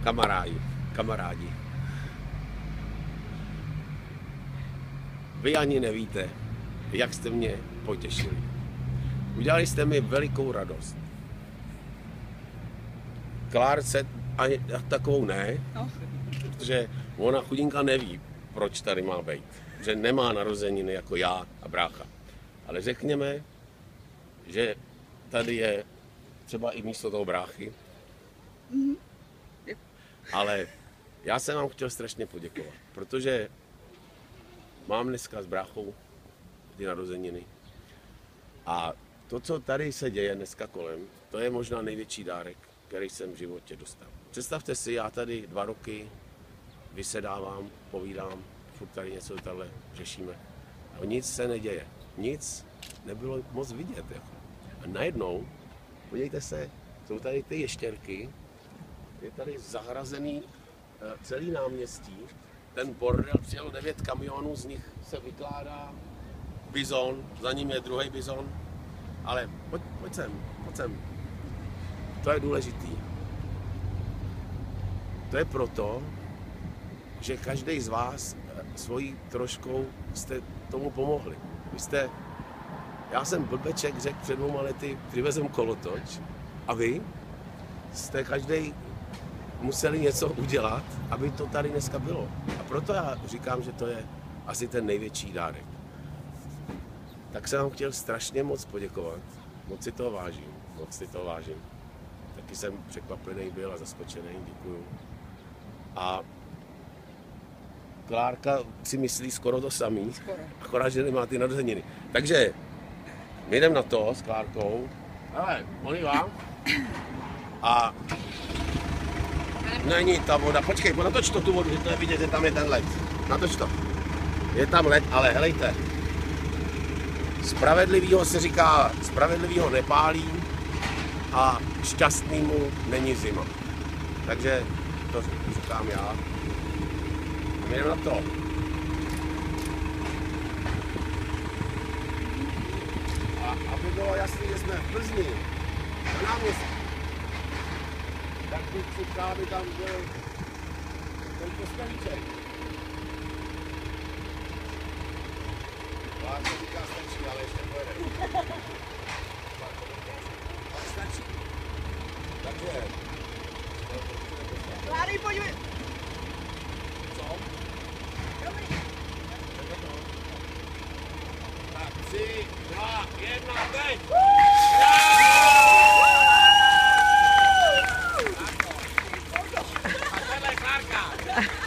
kamarádi. Vy ani nevíte, jak jste mě potěšili. Udělali jste mi velikou radost. Klárce ani takovou ne, protože ona chudinka neví, proč tady má být. Že nemá narozeniny jako já a brácha. Ale řekněme, že tady je třeba i místo toho bráchy. Ale já jsem vám chtěl strašně poděkovat, protože mám dneska s bráchou ty narozeniny. A to, co tady se děje dneska kolem, to je možná největší dárek, který jsem v životě dostal. Představte si, já tady 2 roky vysedávám, povídám, furt tady něco tady řešíme. A nic se neděje. Nic nebylo moc vidět. Jako. A najednou, podívejte se, jsou tady ty ještěrky, je tady zahrazený celý náměstí, ten bordel přijel 9 kamionů, z nich se vykládá bizon, za ním je druhý bizon, ale pojď sem, to je důležitý. To je proto, že každý z vás svojí troškou jste tomu pomohli. Já jsem blbeček řekl před 2 lety, přivezem kolotoč a vy jste každý museli něco udělat, aby to tady dneska bylo. A proto já říkám, že to je asi ten největší dárek. Tak jsem vám chtěl strašně moc poděkovat. Moc si toho vážím. Taky jsem překvapený byl a zaskočený, děkuju. A Klárka si myslí skoro to samý, akorát, že nemá ty narozeniny. Takže my jdeme na to s Klárkou. Hele, Oliva. A není ta voda, počkej, natoč to tu vodu, že to je vidět, že tam je ten led. Natoč to. Je tam led, ale helejte. Spravedlivýho se říká, spravedlivýho nepálí a šťastnýmu není zima. Takže to říkám já. My jdeme na to. A aby bylo jasný, že jsme v Plzni, na náměstí, tak bych si přál, aby tam byl ten kostelíček. Pár to říká stačí, ale ještě pojede. Ale stačí. Takže... Kláry, pojďme! Co? Dobrý. Tak 3, 2, 1, teď! A tohle je Klárka!